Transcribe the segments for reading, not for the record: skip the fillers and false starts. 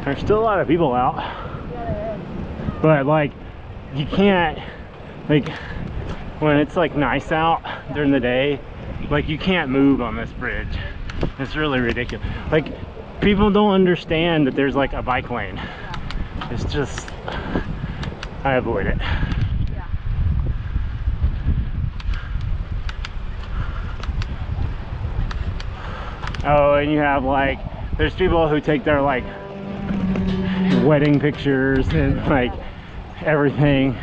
There's still a lot of people out. But like, you can't, like, when it's like nice out during the day, like you can't move on this bridge. It's really ridiculous. Like, people don't understand that there's like a bike lane. It's just, I avoid it. Oh, and you have like, there's people who take their like wedding pictures and like everything.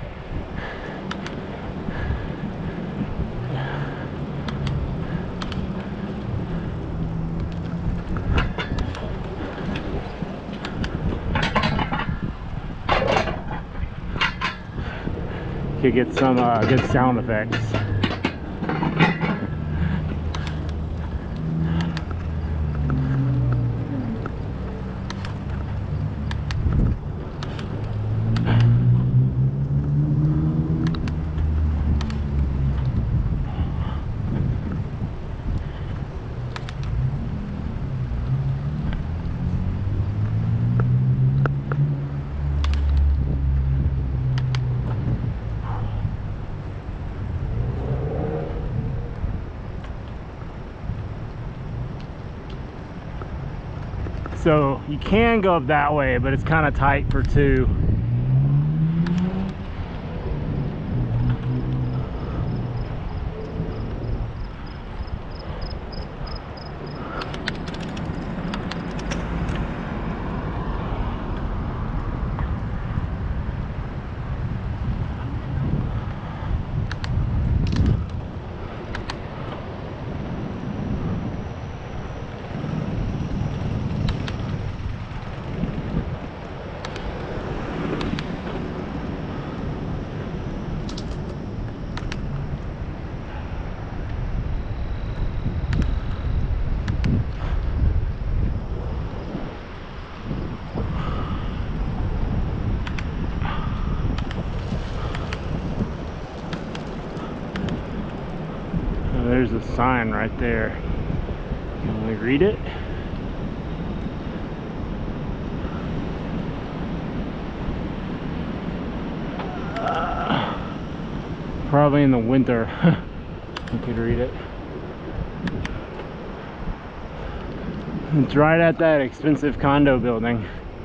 Could get some good sound effects. So you can go up that way, but it's kind of tight for two. There's a sign right there. Can we read it? Probably in the winter you could read it. It's right at that expensive condo building.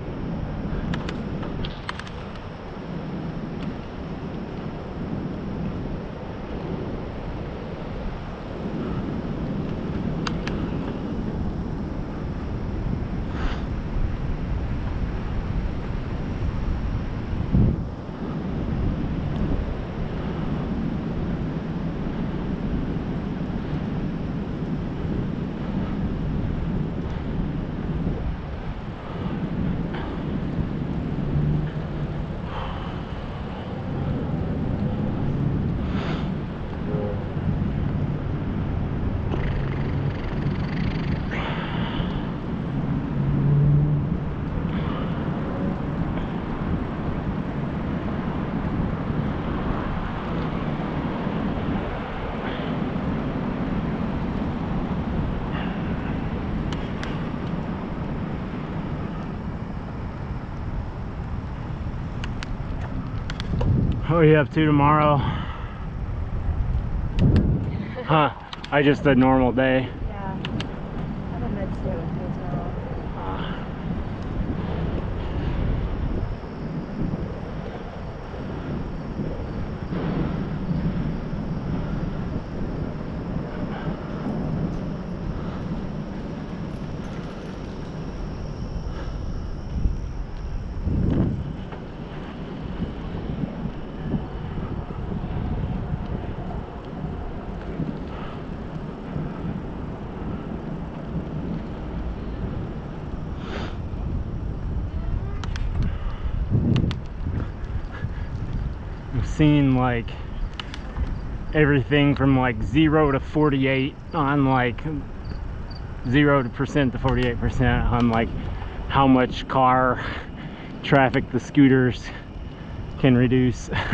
Oh, you have two tomorrow? Huh, I just a normal day. Yeah, I have a med stay with me tomorrow. I've seen like everything from like 0 to 48 on like 0% to 48% on like how much car traffic the scooters can reduce. Well,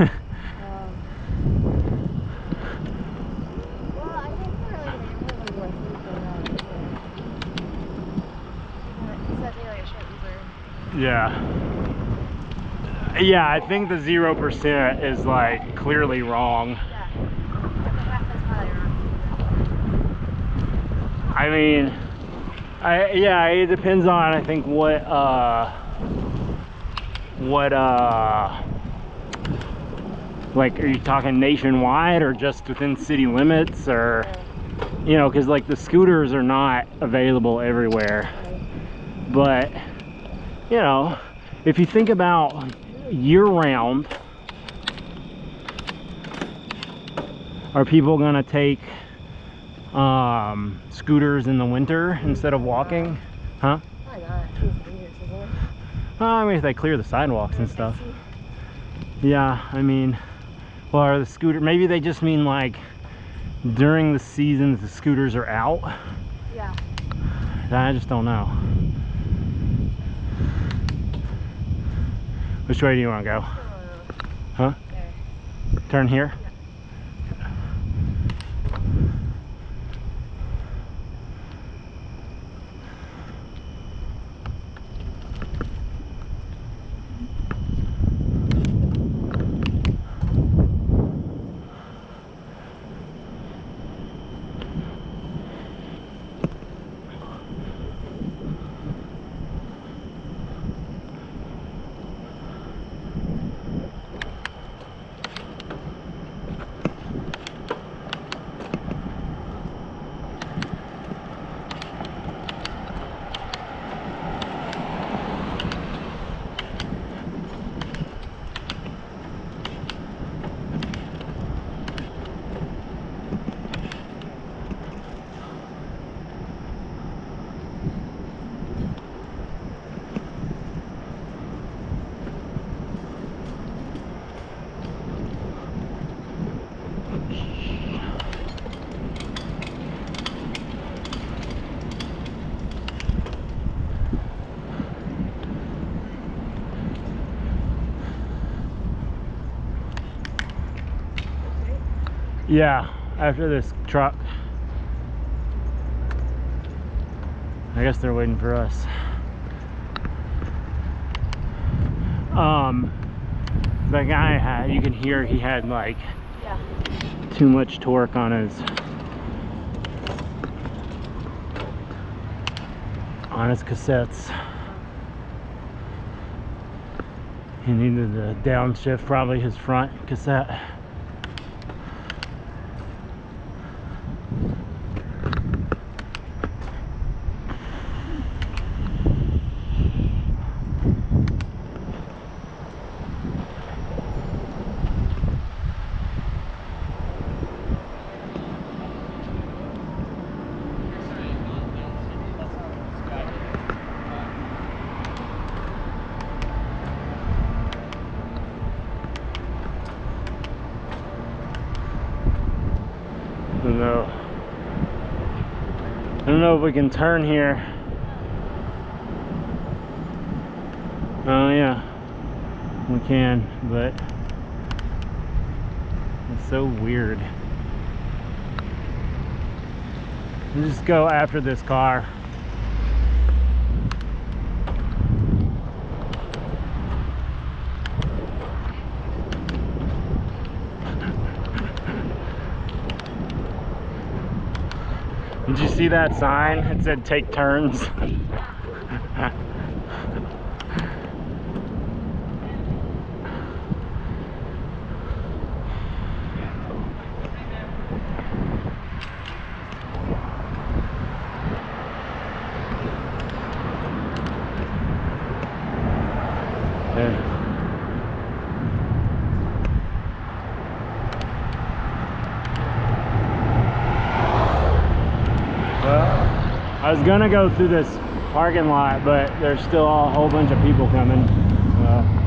I think for like a neighborhood like West Loop, he sent me like a short Uber. Yeah. Yeah, I think the 0% is like clearly wrong. Yeah. But the half is higher. I mean, yeah, it depends on, I think, what like, are you talking nationwide or just within city limits, or, you know, because like the scooters are not available everywhere. But, you know, if you think about year round, are people gonna take scooters in the winter instead of walking? Huh? Why not? It's dangerous, isn't it? I mean, if they clear the sidewalks and stuff. Yeah, I mean, well, are the scooter, maybe they just mean like during the seasons the scooters are out. Yeah. I just don't know. Which way do you want to go? Huh? There. Turn here? Yeah, after this truck. I guess they're waiting for us. The guy had, you can hear he had like too much torque on his cassettes. He needed to downshift probably his front cassette. I don't know if we can turn here. Oh yeah, we can, but it's so weird. We'll just go after this car. Did you see that sign? It said take turns. I was gonna go through this parking lot, but there's still a whole bunch of people coming.